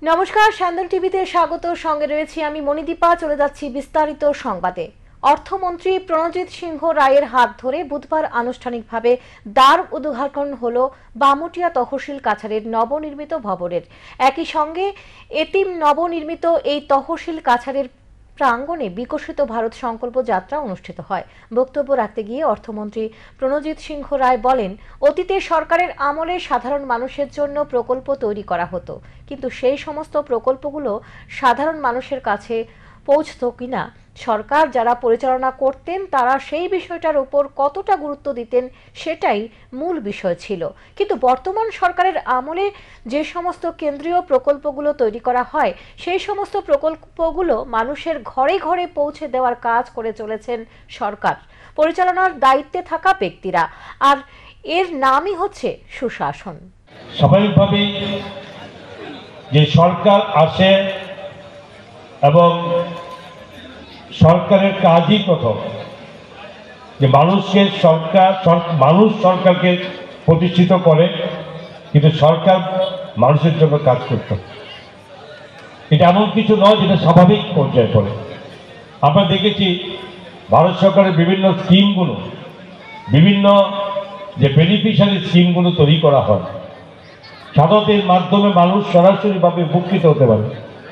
নমস্কার, স্যান্দন টিভিতে স্বাগত। সঙ্গে রয়েছি আমি মণিদীপা। চলে যাচ্ছি বিস্তারিত সংবাদে। অর্থমন্ত্রী প্রণজিৎ সিংহ রায়ের হাত ধরে বুধবার আনুষ্ঠানিকভাবে দ্বার উদ্ঘাটন হলো বামুটিয়া তহসিল কাছারির নবনির্মিত ভবনের। একই সঙ্গে এতিম নবনির্মিত এই তহসিল কাছারির প্রাঙ্গণে বিকশিত ভারত সংকল্প যাত্রা অনুষ্ঠিত হয়। বক্তব্য রাখতে গিয়ে অর্থমন্ত্রী প্রণজিৎ সিংহ রায় বলেন, অতীতে সরকারের আমলে সাধারণ মানুষের জন্য প্রকল্প তৈরি করা হতো, কিন্তু সেই সমস্ত প্রকল্পগুলো সাধারণ মানুষের কাছে পৌঁছত কিনা, সরকার যারা পরিচালনা করতেন তারা সেই বিষয়টার উপর কতটা গুরুত্ব দিতেন সেটাই মূল বিষয় ছিল। কিন্তু বর্তমান সরকারের আমলে যে সমস্ত কেন্দ্রীয় প্রকল্পগুলো তৈরি করা হয় সেই সমস্ত প্রকল্পগুলো মানুষের ঘরে ঘরে পৌঁছে দেওয়ার কাজ করে চলেছেন সরকার, পরিচালনার দায়িত্বে থাকা ব্যক্তিরা, আর এর নামই হচ্ছে সুশাসন। স্বাভাবিকভাবে যে সরকার আসে এবং সরকারের কাজই প্রথম যে মানুষকে মানুষ সরকারকে প্রতিষ্ঠিত করে, কিন্তু সরকার মানুষের জন্য কাজ করত। এটা এমন কিছু নয় যেটা স্বাভাবিক পর্যায়ে পড়ে। আমরা দেখেছি ভারত সরকারের বিভিন্ন স্কিমগুলো, বিভিন্ন যে বেনিফিশিয়ারি স্কিমগুলো তৈরি করা হয়, সাধারণত এর মাধ্যমে মানুষ সরাসরিভাবে উপকৃত হতে পারে।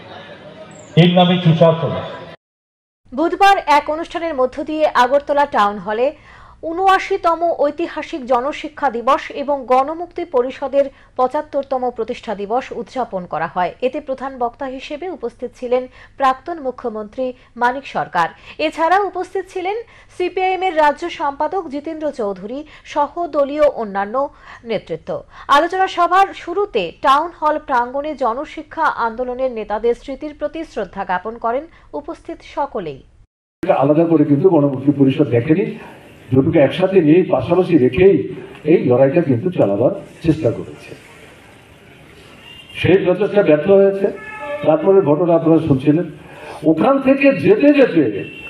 এর নামে সুশাসন। বুধবার এক অনুষ্ঠানের মধ্য দিয়ে আগরতলা টাউন হলে ৭৯তম ঐতিহাসিক জনশিক্ষা দিবস এবং গণমুক্তি পরিষদের ৭৫তম প্রতিষ্ঠা দিবস উদযাপন করা হয়। এতে প্রধান বক্তা হিসেবে উপস্থিত ছিলেন প্রাক্তন মুখ্যমন্ত্রী মানিক সরকার। এছাড়াও উপস্থিত ছিলেন সিপিআইএম এর রাজ্য সম্পাদক জিতেন্দ্র চৌধুরী সহ দলীয় অন্যান্য নেতৃত্ব। আলোচনা সভার শুরুতে টাউন হল প্রাঙ্গণে জনশিক্ষা আন্দোলনের নেতাদের স্মৃতির প্রতি শ্রদ্ধা জ্ঞাপন করেন উপস্থিত সকলেই। আলাদা করে কিন্তু গণমুক্তি পরিষদ দেখেনি, দুটোকে একসাথে নিয়ে পাশাপাশি রেখেই এই লড়াইটা কিন্তু চালাবার চেষ্টা করেছে। সেই প্রচেষ্টা ব্যর্থ হয়েছে। তারপরে ঘটনা আপনারা শুনছিলেন, ওখান থেকে যেতে যেতে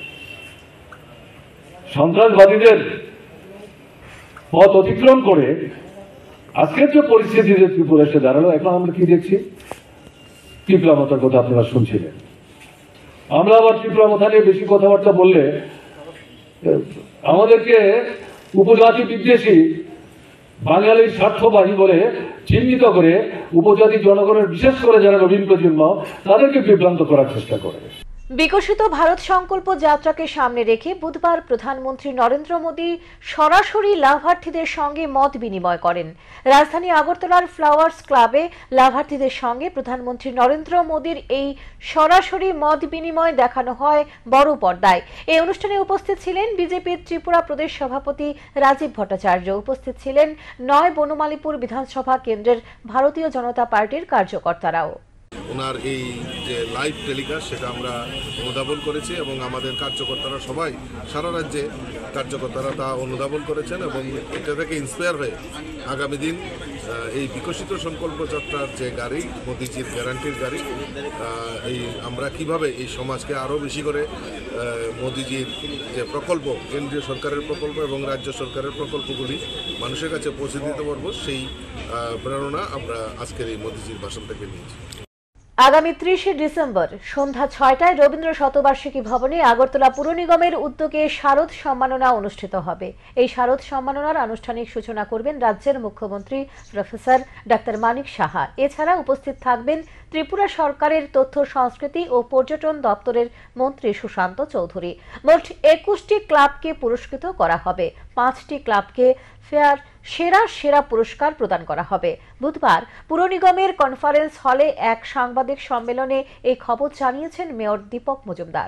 সন্ত্রাসবাদীদের পথ অতিক্রম করে আজকের যে পরিস্থিতিতে ত্রিপুরা এসে দাঁড়ালো, এখন আমরা কি দেখছি? তীব্রমতার কথা আপনারা শুনছিলেন। আমরা আবার তীব্রমতা নিয়ে বেশি কথাবার্তা বললে আমাদেরকে উপজাতি বিদ্বেষী, বাঙালির স্বার্থবাহী বলে চিহ্নিত করে উপজাতি জনগণের, বিশেষ করে যারা নবীন প্রজন্ম, তাদেরকে বিভ্রান্ত করার চেষ্টা করে। বিকশিত ভারত সংকল্প যাত্রাকে সামনে রেখে বুধবার প্রধানমন্ত্রী নরেন্দ্র মোদী সরাসরি লাভার্থীদের সঙ্গে মত বিনিময় করেন। রাজধানী আগরতলার ফ্লাওয়ার্স ক্লাবে লাভার্থীদের সঙ্গে প্রধানমন্ত্রী নরেন্দ্র মোদীর এই সরাসরি মত বিনিময় দেখানো হয় বড় পর্দায়। এই অনুষ্ঠানে উপস্থিত ছিলেন বিজেপির ত্রিপুরা প্রদেশ সভাপতি রাজীব ভট্টাচার্য। উপস্থিত ছিলেন ৯ বনমালীপুর বিধানসভা কেন্দ্রের ভারতীয় জনতা পার্টির কার্যকর্তারাও। ওনার এই যে লাইভ টেলিকাস্ট, সেটা আমরা অনুধাবন করেছি এবং আমাদের কার্যকর্তারা সবাই সারা রাজ্যে কার্যকর্তারা তা অনুধাবন করেছেন এবং এটা থেকে ইন্সপায়ার হয়ে আগামী দিন এই বিকশিত সংকল্প যাত্রার যে গাড়ি, মোদিজির গ্যারান্টির গাড়ি, এই আমরা কিভাবে এই সমাজকে আরও বেশি করে মোদিজির যে প্রকল্প, কেন্দ্রীয় সরকারের প্রকল্প এবং রাজ্য সরকারের প্রকল্পগুলি মানুষের কাছে পৌঁছে দিতে পারবো, সেই প্রেরণা আমরা আজকের এই মোদিজির ভাষণ থেকে নিয়েছি। আগামী ৩০শে ডিসেম্বর সন্ধ্যা ৬টায় রবীন্দ্র শতবার্ষিকী ভবনে আগরতলা পুর নিগমের উদ্যোগে শারদ সম্মাননা অনুষ্ঠিত হবে। এই শারদ সম্মাননার আনুষ্ঠানিক সূচনা করবেন রাজ্যের মুখ্যমন্ত্রী প্রফেসর ডাক্তার মানিক সাহা। এছাড়া উপস্থিত থাকবেন ত্রিপুরা সরকারের তথ্য সংস্কৃতি ও পর্যটন দপ্তরের মন্ত্রী সুশান্ত চৌধুরী। মোট ২১টি ক্লাবকে পুরস্কৃত করা হবে। ৫টি ক্লাবকে ফেয়ার সেরা পুরস্কার প্রদান করা হবে। বুধবার পুর নিগমের কনফারেন্স হলে এক সাংবাদিক সম্মেলনে এই খবর জানিয়েছেন মেয়র দীপক মজুমদার।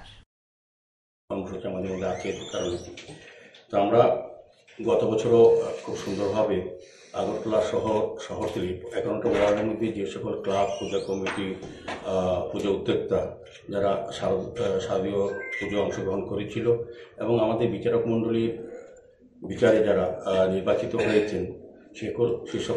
তো আমরা গত বছরও খুব সুন্দরভাবে আগরতলা শহরতলি 11টা ওয়ার্ডের মধ্যে যে সকল ক্লাব, পূজা কমিটি, পুজো উদ্যোক্তা যারা শারদীয় পুজো অংশগ্রহণ করেছিল এবং আমাদের বিচারক মণ্ডলীর বিচারে যারা নির্বাচিত হয়েছেন সে সকল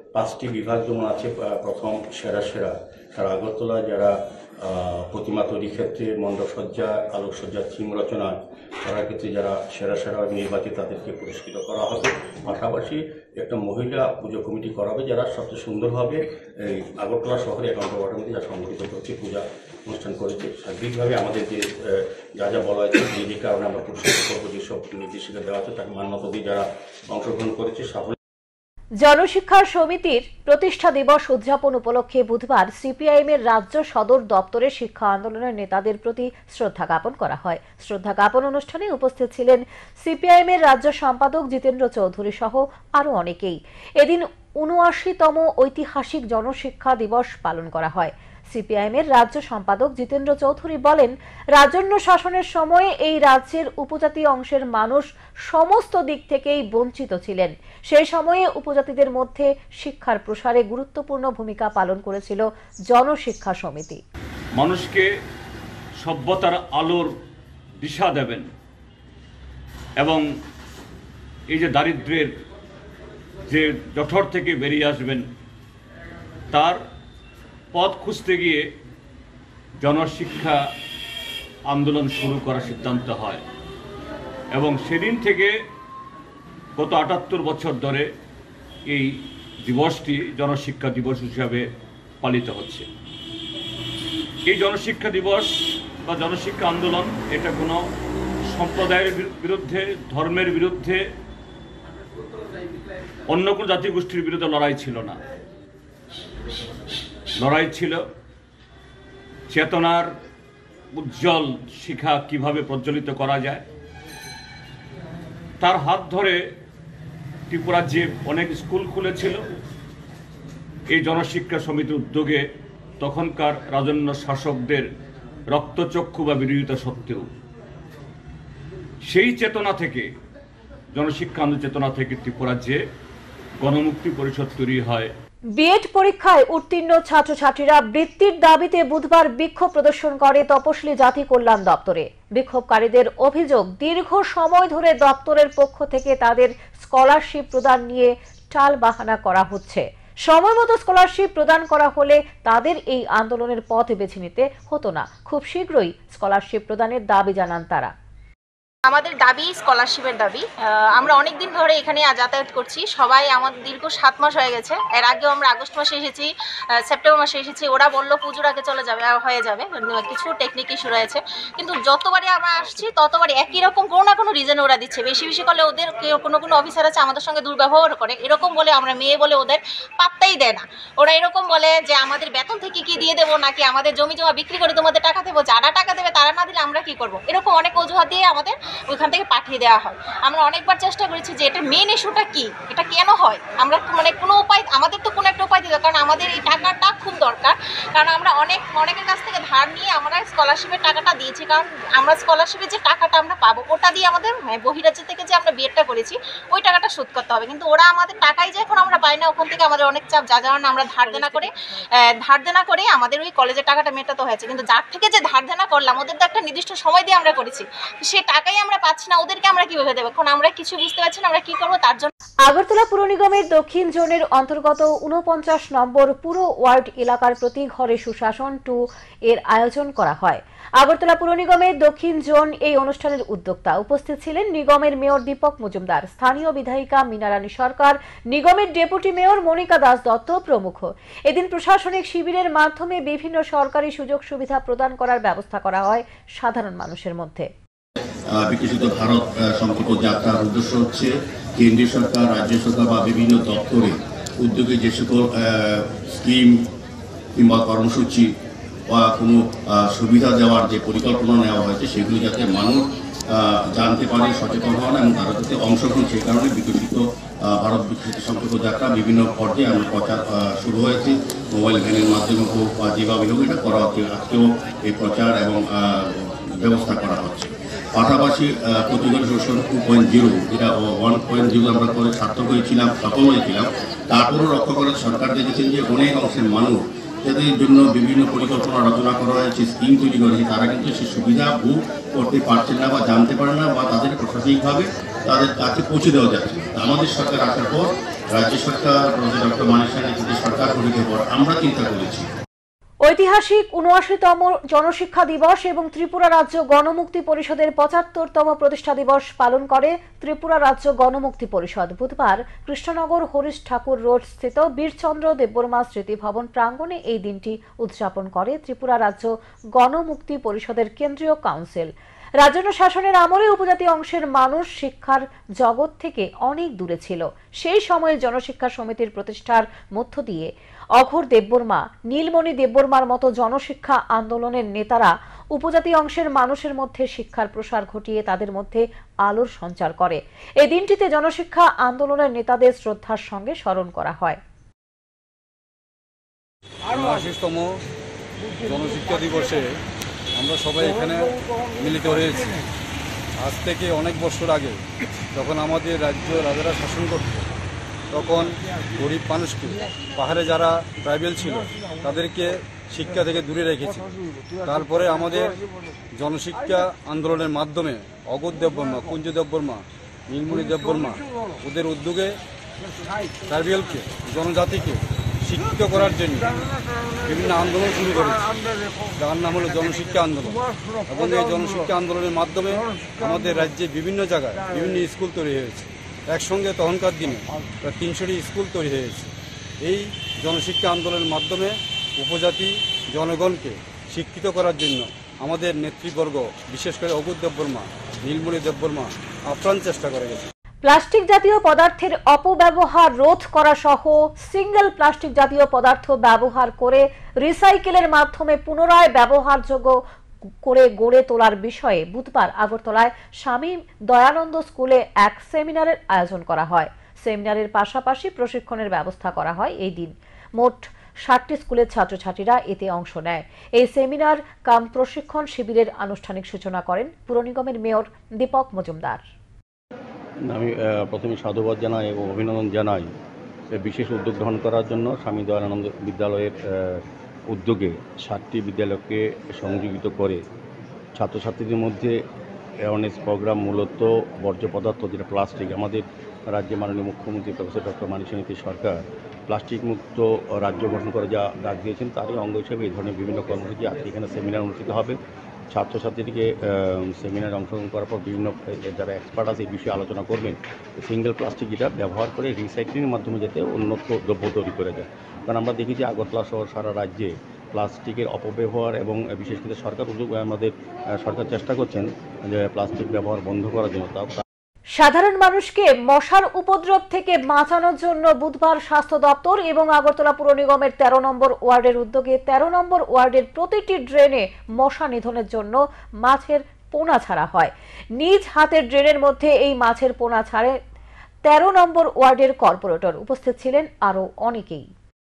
5টি বিভাগ যেমন আছে, প্রথম সেরা সারা আগরতলা যারা প্রতিমা তৈরির ক্ষেত্রে মণ্ডপসজ্জা, আলোকসজ্জা, থিম রচনা করার ক্ষেত্রে যারা সেরা নির্বাচিত তাদেরকে পুরস্কৃত করা হবে। পাশাপাশি একটা মহিলা পুজো কমিটি করা হবে যারা সবচেয়ে সুন্দরভাবে এই আগরতলা শহরে 11 ওয়ার্ডের মধ্যে যা সংগঠিত করছে, পূজা অনুষ্ঠান করেছে। সার্বিকভাবে আমাদের যে যা বলা হয়েছে যে কারণে আমরা পুরস্কৃত করবো, যেসব নির্দেশিকা দেওয়া আছে তাকে মান্যতা দিয়ে যারা অংশগ্রহণ করেছে সাফল্য। জনশিক্ষা সমিতির প্রতিষ্ঠা দিবস উদযাপন উপলক্ষে বুধবার সিপিআইএম-এর রাজ্য সদর দপ্তরে শিক্ষা আন্দোলনের নেতাদের প্রতি শ্রদ্ধা জ্ঞাপন করা হয়। শ্রদ্ধা জ্ঞাপন অনুষ্ঠানে উপস্থিত ছিলেন সিপিআইএম-এর রাজ্য সম্পাদক জিতেন্দ্র চৌধুরী সহ আরও অনেকেই। এদিন ৭৯তম ঐতিহাসিক জনশিক্ষা দিবস পালন করা হয়। সিপিআইএম-এর রাজ্য সম্পাদক জিতেন্দ্র চৌধুরী বলেন, রাজন্য শাসনের সময়ে এই রাজ্যের উপজাতি অংশের মানুষ সমস্ত দিক থেকেই বঞ্চিত ছিলেন। সেই সময়ে উপজাতিদের মধ্যে শিক্ষার প্রসারে গুরুত্বপূর্ণ ভূমিকা পালন করেছিল জনশিক্ষা সমিতি। মানুষকে সভ্যতার আলোর দিশা দেবেন এবং এই যে দারিদ্র্যের যে জঠর থেকে বেরিয়ে আসবেন তার পথ খুঁজতে গিয়ে জনশিক্ষা আন্দোলন শুরু করার সিদ্ধান্ত হয় এবং সেদিন থেকে গত ৭৮ বছর ধরে এই দিবসটি জনশিক্ষা দিবস হিসাবে পালিত হচ্ছে। এই জনশিক্ষা দিবস বা জনশিক্ষা আন্দোলন এটা কোনো সম্প্রদায়ের বিরুদ্ধে, ধর্মের বিরুদ্ধে, অন্য কোনো জাতিগোষ্ঠীর বিরুদ্ধে লড়াই ছিল না। লড়াই ছিল চেতনার উজ্জ্বল শিখা কিভাবে প্রজ্বলিত করা যায়। তার হাত ধরে ত্রিপুরার যে অনেক স্কুল খুলেছিল এই জনশিক্ষা সমিতির উদ্যোগে, তখনকার রাজন্য শাসকদের রক্তচক্ষু বা বিরোধিতা সত্ত্বেও সেই চেতনা থেকে, জনশিক্ষা আন্দোলন চেতনা থেকে ত্রিপুরার যে গণমুক্তি পরিষদ তৈরি হয়। বিএড পরীক্ষায় উত্তীর্ণ ছাত্রছাত্রীরা বৃত্তির দাবিতে বুধবার বিক্ষোভ প্রদর্শন করে তপশিলি জাতি কল্যাণ দপ্তরে। বিক্ষোভকারীদের অভিযোগ, দীর্ঘ সময় ধরে দপ্তরের পক্ষ থেকে তাদের স্কলারশিপ প্রদান নিয়ে টালবাহানা করা হচ্ছে। সময়মতো স্কলারশিপ প্রদান করা হলে তাদের এই আন্দোলনের পথ বেছে নিতে হতো না। খুব শীঘ্রই স্কলারশিপ প্রদানের দাবি জানান তারা। আমাদের দাবি স্কলারশিপের দাবি। আমরা অনেকদিন ধরে এখানে যাতায়াত করছি, সবাই আমাদের দীর্ঘ 7 মাস হয়ে গেছে। এর আগেও আমরা আগস্ট মাসে এসেছি, সেপ্টেম্বর মাসে এসেছি। ওরা বললো পুজোর আগে হয়ে যাবে, কিছু টেকনিক ইস্যু রয়েছে। কিন্তু যতবারই আমরা আসছি ততবারই একই রকম কোনো না কোনো রিজন ওরা দিচ্ছে। বেশি করলে ওদের কোনো অফিসার আছে আমাদের সঙ্গে দুর্ব্যবহার করে, এরকম বলে আমরা মেয়ে বলে ওদের পাত্তাই দেয় না। ওরা এরকম বলে যে আমাদের বেতন থেকে কি দিয়ে দেবো, নাকি আমাদের জমি জমা বিক্রি করে তোমাদের টাকা দেবো, যারা টাকা দেবে তারা না দিলে আমরা কি করবো, এরকম অনেক অজুহাত দিয়ে আমাদের ওইখান থেকে পাঠিয়ে দেওয়া হয়। আমরা অনেকবার চেষ্টা করেছি যে এটা মেন ইস্যুটা কি, এটা কেন হয়। আমরা কোনো উপায়, আমাদের তো কোনো একটা উপায় দিতে, কারণ আমাদের এই টাকাটা খুব দরকার। কারণ আমরা অনেকের কাছ থেকে ধার নিয়ে আমরা স্কলারশিপের টাকাটা দিয়েছি, কারণ আমরা স্কলারশিপের যে টাকাটা আমরা পাবো ওটা দিয়ে আমাদের বহিরাজ্য থেকে যে আমরা বিএডটা করেছি ওই টাকাটা শোধ করতে হবে। কিন্তু ওরা আমাদের টাকাই যে এখন আমরা পাই না, ওখান থেকে আমাদের অনেক চাপ, যার কারণে আমরা ধার দেনা করে আমাদের ওই কলেজের টাকাটা মেটাতে হয়েছে। কিন্তু যার থেকে যে ধার দেনা করলাম ওদের তো একটা নির্দিষ্ট সময় দিয়ে আমরা করেছি, সে টাকাই আমরা পাচ্ছি না, ওদেরকে আমরা কিভাবে দেবো? এখন আমরা কিছু বুঝতে পারছি না আমরা কি করবো। তার জন্য আগরতলা পুর নিগমের দক্ষিণ জোনের অন্তর্গত ৪৯ নম্বর পুরো ওয়ার্ড এলাকার প্রতি ঘরে সুশাসন 2 এর আয়োজন করা হয়। আগরতলা পুর নিগমের দক্ষিণ জোন এই অনুষ্ঠানের উদ্যোক্তা। উপস্থিত ছিলেন নিগমের মেয়র দীপক মজুমদার, স্থানীয় বিধায়িকা মীনারানী সরকার, নিগমের ডেপুটি মেয়র মনিকা দাস দত্ত প্রমুখ। এদিন প্রশাসনিক শিবিরের মাধ্যমে বিভিন্ন সরকারি সুযোগ সুবিধা প্রদান করার ব্যবস্থা করা হয় সাধারণ মানুষের মধ্যে। বিকশিত ভারত সংকল্প যাত্রার উদ্দেশ্য হচ্ছে কেন্দ্রীয় সরকার, রাজ্য সরকার বা বিভিন্ন দপ্তরে উদ্যোগে যে সকল স্কিম কিংবা কর্মসূচি বা কোনো সুবিধা দেওয়ার যে পরিকল্পনা নেওয়া হয়েছে সেগুলি যাতে মানুষ জানতে পারে, সচেতন হন এবং তারা যাতে অংশগ্রহণ। সেই কারণে বিকশিত ভারত বিকশিত সংকল্প যাত্রা বিভিন্ন পর্যায়ে আমরা প্রচার শুরু হয়েছে, মোবাইল ভ্যানের মাধ্যমে হোক বা যেভাবে হোক এটা করা হচ্ছে। আজকেও এই প্রচার এবং ব্যবস্থা করা হচ্ছে। পাশাপাশি প্রতিগত শোষণ 2.0 যেটা 1.0 আমরা করে সার্থক হয়েছিলাম, সফল হয়েছিলাম, তারপরও রক্ষা করার সরকার দেখেছেন যে অনেক অংশের মানুষ যাদের জন্য বিভিন্ন পরিকল্পনা রচনা করা হয়েছে, স্কিম তৈরি করেছে, তারা কিন্তু সে সুবিধা ভোগ করতে পারছেন না বা জানতে পারে না বা তাদের প্রশাসনিকভাবে তাদের কাছে পৌঁছে দেওয়া যাচ্ছে। আমাদের সরকার আসার পর রাজ্য সরকার ডক্টর মানিক সাহার নেতৃত্বে সরকার গঠিত পর আমরা চিন্তা করেছি ঐতিহাসিক ৭৯তম জনশিক্ষা দিবস এবং ত্রিপুরা রাজ্য গণমুক্তি পরিষদের ৭৫তম প্রতিষ্ঠা দিবস পালন করে ত্রিপুরা রাজ্য গণমুক্তি পরিষদ। বুধবার কৃষ্ণনগর হরিশ ঠাকুর রোড স্থিত বীরচন্দ্র দেববর্মা স্মৃতি ভবন প্রাঙ্গণে এই দিনটি উদযাপন করে ত্রিপুরা রাজ্য গণমুক্তি পরিষদের কেন্দ্রীয় কাউন্সিল। রাজন্য শাসনের আমলে উপজাতি অংশের মানুষ শিক্ষার জগৎ থেকে অনেক দূরে ছিল। সেই সময়ে জনশিক্ষা সমিতির প্রতিষ্ঠার মধ্য দিয়ে অঘোর দেববর্মা, নীলমণি দেববর্মার মতো জনশিক্ষা আন্দোলনের নেতারা উপজাতি অংশের মানুষের মধ্যে শিক্ষার প্রসার ঘটিয়ে তাদের মধ্যে আলোর সঞ্চার করে। এই দিনটিতে জনশিক্ষা আন্দোলনের নেতাদের শ্রদ্ধার সঙ্গে স্মরণ করা হয়। ৭৯তম জনশিক্ষা দিবসে আমরা সবাই এখানে মিলিত হয়েছি। আজ থেকে অনেক বছর আগে যখন আমাদের রাজ্য রাজারা শাসন করত, তখন গরিব মানুষকে, পাহাড়ে যারা ট্রাইবেল ছিল তাদেরকে শিক্ষা থেকে দূরে রেখেছে। তারপরে আমাদের জনশিক্ষা আন্দোলনের মাধ্যমে অঘোর দেববর্মা, কুঞ্জ দেববর্মা, নীলমণি দেববর্মা ওদের উদ্যোগে ট্রাইবেলকে, জনজাতিকে শিক্ষিত করার জন্য বিভিন্ন আন্দোলন শুরু করেছে, যার নাম হলো জনশিক্ষা আন্দোলন। এবং এই জনশিক্ষা আন্দোলনের মাধ্যমে আমাদের রাজ্যে বিভিন্ন জায়গায় বিভিন্ন স্কুল তৈরি হয়েছে। একসঙ্গে তখনকার দিনে প্রায় ৩০০টি স্কুল তৈরি হয়েছে। এই জনশিক্ষা আন্দোলনের মাধ্যমে উপজাতি জনগণকে শিক্ষিত করার জন্য আমাদের নেতৃবর্গ, বিশেষ করে অঘোর দেববর্মা, নীলমণি দেববর্মা আপ্রাণ চেষ্টা করে গেছে। প্লাস্টিক জাতীয় পদার্থের অপব্যবহার রোধ করা সহ সিঙ্গেল প্লাস্টিক জাতীয় পদার্থ ব্যবহার করে রিসাইকেলের মাধ্যমে পুনরায় ব্যবহারযোগ্য করে গড়ে তোলার বিষয়ে বুধবার আগরতলায় স্বামী দয়ানন্দ স্কুলে এক সেমিনারের আয়োজন করা হয়। সেমিনারের পাশাপাশি প্রশিক্ষণের ব্যবস্থা করা হয়। এই দিন মোট ৬০টি স্কুলের ছাত্রছাত্রীরা এতে অংশ নেয়। এই সেমিনার কাম প্রশিক্ষণ শিবিরের আনুষ্ঠানিক সূচনা করেন পুর নিগমের মেয়র দীপক মজুমদার। আমি প্রথমে সাধুবাদ জানাই এবং অভিনন্দন জানাই বিশেষ উদ্যোগ গ্রহণ করার জন্য স্বামী দয়ানন্দ বিদ্যালয়ের উদ্যোগে 7টি বিদ্যালয়কে সংযোজিত করে ছাত্রছাত্রীদের মধ্যে অ্যাওয়ারনেস প্রোগ্রাম, মূলত বর্জ্য পদার্থ যেটা প্লাস্টিক। আমাদের রাজ্যে মাননীয় মুখ্যমন্ত্রী প্রফেসর ডক্টর মানিক সাহার নেতৃত্বে সরকার প্লাস্টিক মুক্ত রাজ্য গঠন করে যা ডাক দিয়েছেন, তারই অঙ্গ হিসেবে এই ধরনের বিভিন্ন কর্মসূচি আজকে এখানে সেমিনার অনুষ্ঠিত হবে। ছাত্রছাত্রীদেরকে সেমিনারে অংশগ্রহণ করার পর বিভিন্ন যারা এক্সপার্ট আছে এই বিষয়ে আলোচনা করবেন। সিঙ্গেল প্লাস্টিক যেটা ব্যবহার করে রিসাইক্লিংয়ের মাধ্যমে যাতে উন্নত দ্রব্য তৈরি করে যায়। কারণ আমরা দেখি যে আগরতলা সহ সারা রাজ্যে প্লাস্টিকের অপব্যবহার এবং বিশেষ করে আমাদের সরকার চেষ্টা করছেন যে প্লাস্টিক ব্যবহার বন্ধ করার জন্য। সাধারণ মানুষকে মশার উপদ্রব থেকে বাঁচানোর জন্য বুধবার স্বাস্থ্য দপ্তর এবং আগরতলা পুর নিগমের ১৩ নম্বর ওয়ার্ডের উদ্যোগে ১৩ নম্বর ওয়ার্ডের প্রতিটি ড্রেনে মশা নিধনের জন্য মাছের পোনা ছাড়া হয়। নিজ হাতের ড্রেনের মধ্যে এই মাছের পোনা ছাড়ে ১৩ নম্বর ওয়ার্ডের কর্পোরেটর। উপস্থিত ছিলেন আরও অনেকেই।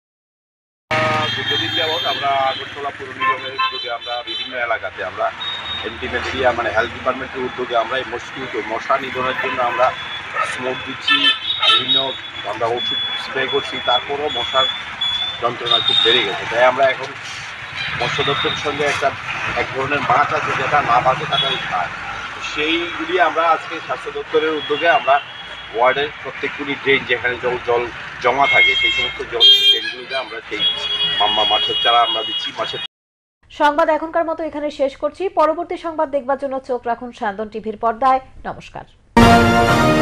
দীর্ঘদিন যাবৎ আমরা আগরতলা পুর নিগমের উদ্যোগে আমরা বিভিন্ন এলাকাতে আমরা এন্টিম্যালেরিয়া মানে হেলথ ডিপার্টমেন্টের উদ্যোগে আমরা এই মশা নিধনের জন্য আমরা স্মোক দিচ্ছি, বিভিন্ন আমরা ওষুধ স্প্রে করছি, তারপরও মশার যন্ত্রণা খুব বেড়ে গেছে। তাই আমরা এখন মৎস্য দপ্তরের সঙ্গে এক ধরনের মাছ আছে যেটা না বাঁচে তাড়াতাড়ি খায়, সেইগুলি আমরা আজকে স্বাস্থ্য দপ্তরের উদ্যোগে আমরা ওয়ার্ডের প্রত্যেকগুলি ড্রেন যেখানে জল জমা থাকে সেই সমস্ত ড্রেনগুলিতে আমরা সেই মাছের চারা আমরা দিচ্ছি। সংবাদ এখনকার মতো এখানে শেষ করছি। পরবর্তী সংবাদ দেখবার জন্য চোখ রাখুন সান্দন টিভির পর্দায়। নমস্কার।